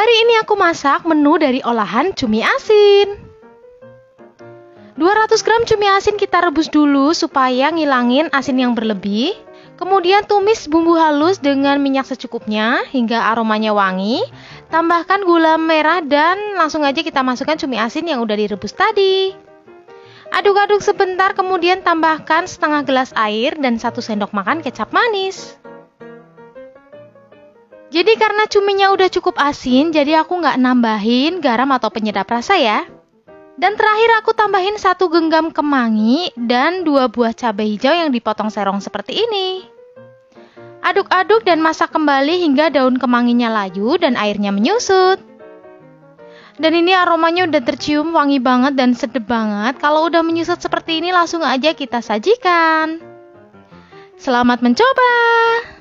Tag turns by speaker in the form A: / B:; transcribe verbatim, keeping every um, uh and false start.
A: Hari ini aku masak menu dari olahan cumi asin. dua ratus gram cumi asin kita rebus dulu supaya ngilangin asin yang berlebih. Kemudian tumis bumbu halus dengan minyak secukupnya hingga aromanya wangi. Tambahkan gula merah dan langsung aja kita masukkan cumi asin yang udah direbus tadi. Aduk-aduk sebentar, kemudian tambahkan setengah gelas air dan satu sendok makan kecap manis. Jadi karena cuminya udah cukup asin, jadi aku nggak nambahin garam atau penyedap rasa ya. Dan terakhir aku tambahin satu genggam kemangi dan dua buah cabai hijau yang dipotong serong seperti ini. Aduk-aduk dan masak kembali hingga daun kemanginya layu dan airnya menyusut. Dan ini aromanya udah tercium wangi banget dan sedap banget. Kalau udah menyusut seperti ini langsung aja kita sajikan. Selamat mencoba!